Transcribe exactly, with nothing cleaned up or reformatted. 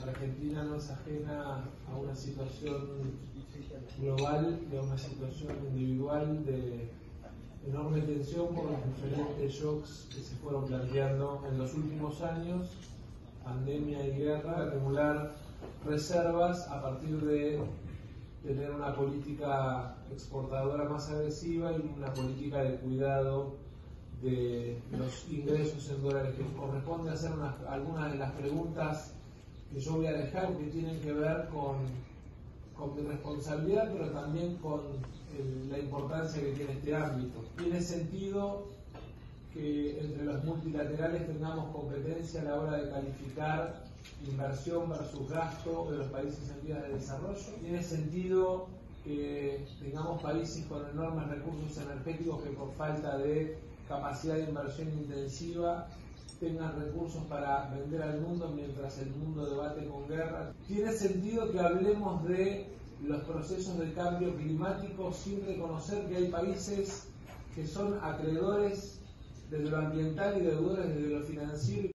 Argentina no es ajena a una situación global y a una situación individual de enorme tensión por los diferentes shocks que se fueron planteando en los últimos años, pandemia y guerra, acumular reservas a partir de tener una política exportadora más agresiva y una política de cuidado de los ingresos en dólares. Que corresponde hacer unas, algunas de las preguntas que yo voy a dejar, que tienen que ver con, con mi responsabilidad, pero también con el, la importancia que tiene este ámbito. Tiene sentido que entre los multilaterales tengamos competencia a la hora de calificar inversión versus gasto de los países en vías de desarrollo. Tiene sentido que tengamos países con enormes recursos energéticos que por falta de capacidad de inversión intensiva tengan recursos para vender al mundo mientras el mundo debate con guerra. Tiene sentido que hablemos de los procesos de cambio climático sin reconocer que hay países que son acreedores desde lo ambiental y deudores desde lo financiero.